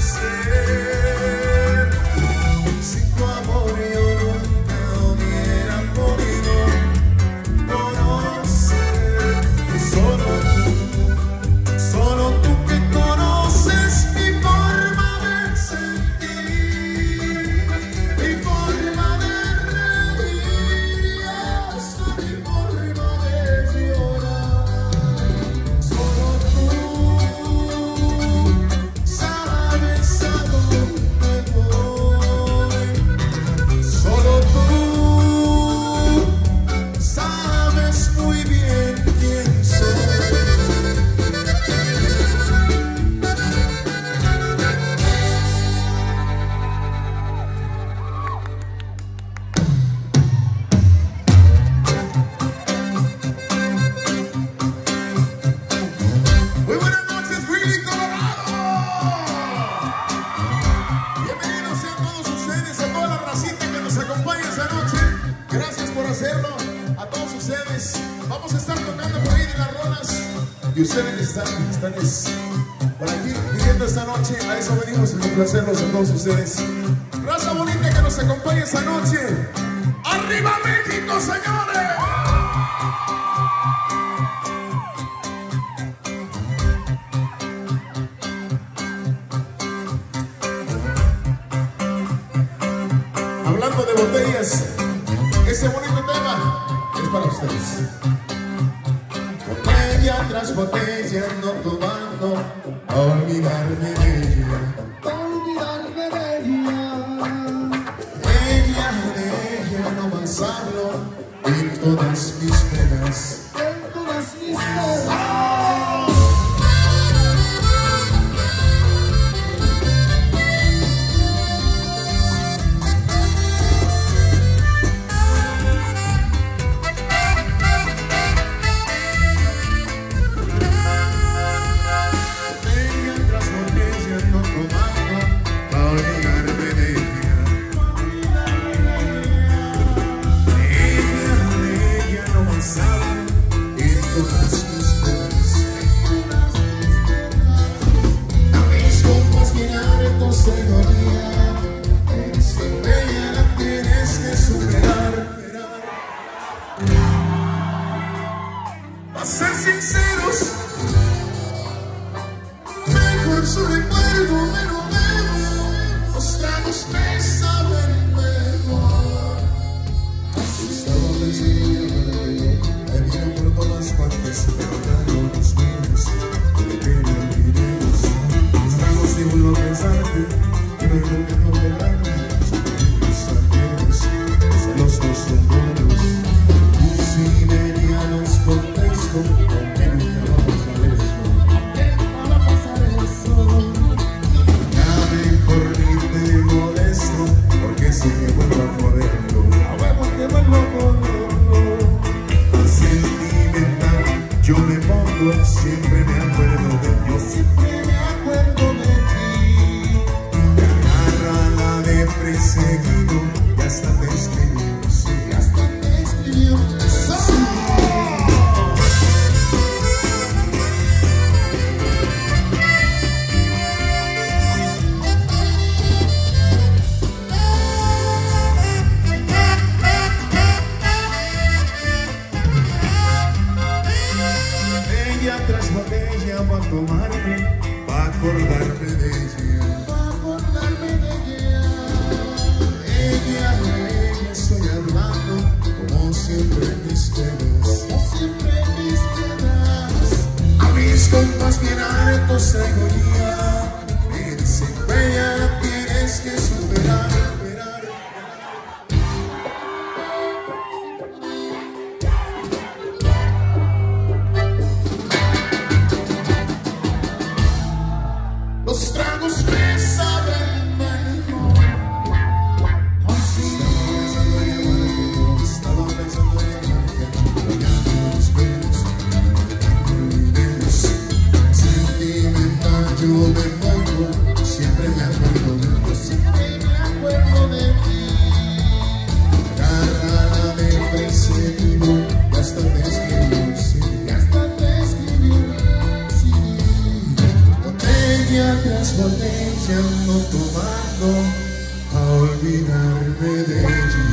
ser. Sin tu amor yo nunca hubiera podido conocer. Solo tú que conoces mi forma de sentir, mi forma de reír y hasta mi forma de llorar. Solo tú sabes a dónde voy. Solo tú sabes muy bien quién soy. Muy buenas noches, Willy Colorado. Bienvenidos sean todos ustedes, a toda la racita que nos acompaña esta noche. Gracias por hacerlo, a todos ustedes. Vamos a estar tocando por ahí de las rolas y ustedes están por aquí viviendo esta noche. A eso venimos a complacerlos a todos ustedes. Raza bonita que nos acompaña esta noche. ¡Arriba México, señores! Hablando de botellas, ese bonito tema es para ustedes. Botella tras botella, no tomando, a olvidarme de ella. Olvidarme de ella. De ella no más hablo, en todas mis penas. En todas mis penas. Botella tras botella, no tomando, a olvidarme de ella. De ella no más hablo, en todas mis penas. No es como mirar tu señoría, sin ella la tienes que superar. A ser sinceros, mejor su recuerdo me lo bebo, los tragos me saben mejor. Estaba persiguiendo, me vieron por todas partes, pero ya no los míos, de que no olvidemos. Los tragos y vuelvo a pensarte, que no hay por qué no lograrme. Los amigos, los dos son buenos, y si venía los contesto, aunque nunca va a pasar esto. Ya mejor ni te molesto, porque si me vuelvo a joderlo, a huevo que vuelvo a joderlo. Sentimental, yo me pongo, siempre me acuerdo de yo, siempre me acuerdo de ti. bebiendo, tomando, a olvidarme de ella.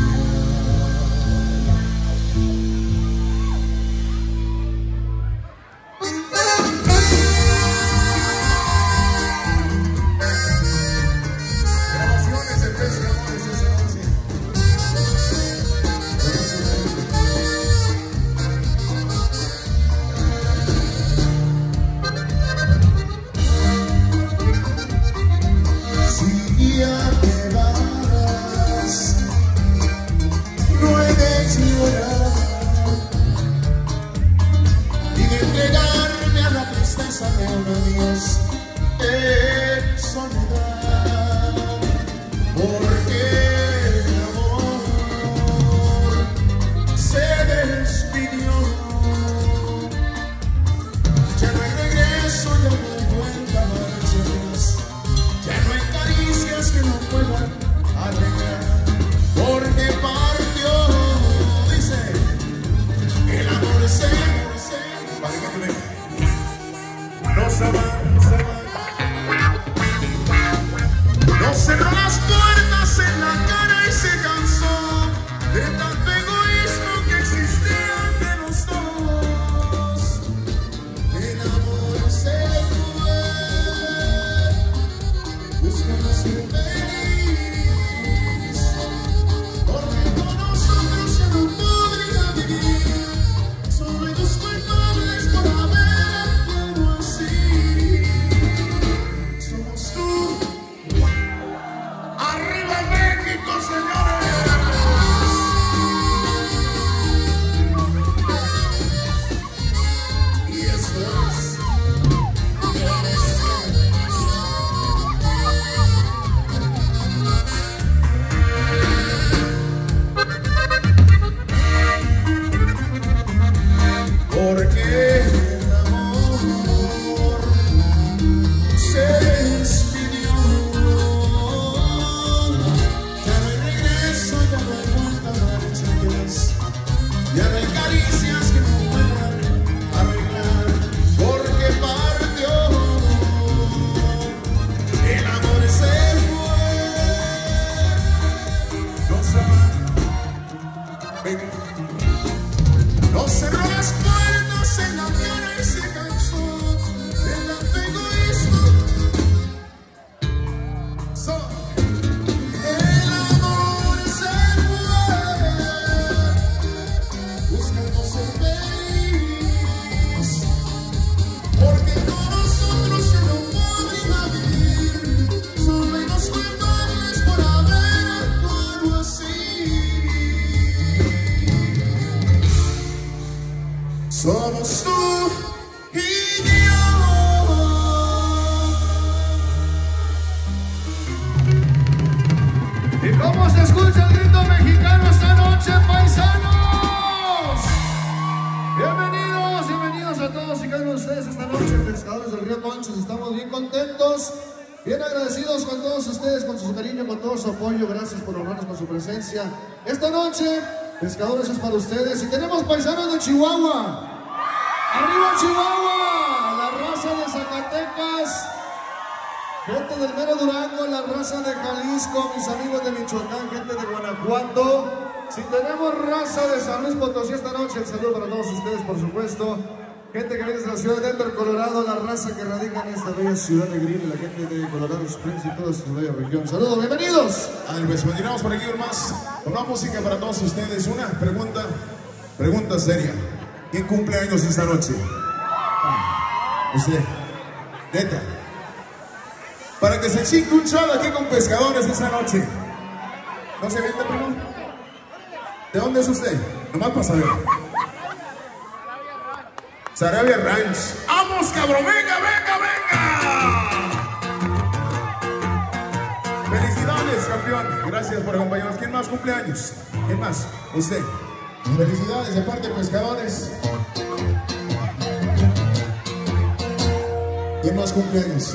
Nos cerró las puertas en la cara y se cansó de tanto egoísmo que existía entre los dos. El amor se fue buscando ser feliz, porque con nosotros ya no podría vivir. Solo los culpables por haber actuado así. Somos tú. ¡Arriba México, señores! Y eso es. Porque el amor se despidió. Ya no hay caricias que no puedan arreglar, porque partió. El amor se fue, no se va. Venga. Nos cerró las puertas en la cara y se cansó de tanto egoísmo. El amor se fue buscando ser feliz, porque con nosotros ya no podría vivir. Solo hay dos culpables por haber actuado así. Somos tú y yo. ¿Y cómo se escucha el grito mexicano esta noche, paisanos? Bienvenidos a todos y cada uno de ustedes esta noche, pescadores del Río Conchos. Estamos bien contentos, bien agradecidos con todos ustedes, con su cariño, con todo su apoyo. Gracias por honrarnos con su presencia. Esta noche, pescadores, es para ustedes. Y tenemos paisanos de Chihuahua. ¡Arriba Chihuahua! La raza de Zacatecas, gente del mero Durango, la raza de Jalisco, mis amigos de Michoacán, gente de Guanajuato. Si tenemos raza de San Luis Potosí esta noche, el saludo para todos ustedes, por supuesto. Gente que viene de la ciudad de Denver, Colorado, la raza que radica en esta bella ciudad de Green, la gente de Colorado Springs y toda su bella región. Saludos, bienvenidos. Pues continuamos por aquí más con una música para todos ustedes. Una pregunta seria. ¿Quién cumple años esta noche? Usted. Neta. Para que se chingue un show aquí con pescadores esta noche. ¿No se vende, primo? ¿De dónde es usted? Nomás para saber. Sarabia Ranch. ¡Vamos, cabrón! ¡Venga, venga, venga! Felicidades, campeón. Gracias por acompañarnos. ¿Quién más cumple años? ¿Quién más? Usted. Felicidades de parte de pescadores. ¿Quién más cumple años?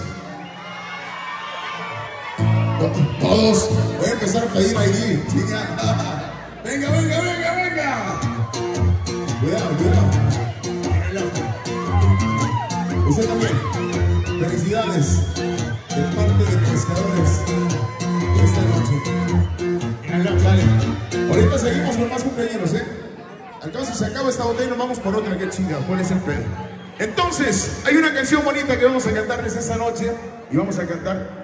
Todos. Voy a empezar a pedir ahí. Venga, venga, venga, venga. Cuidado, cuidado. Usted también. Felicidades de parte de pescadores. acaba esta botella y nos vamos por otra, qué chingados, ¿cuál es el pedo? Entonces, hay una canción bonita que vamos a cantarles esta noche y vamos a cantar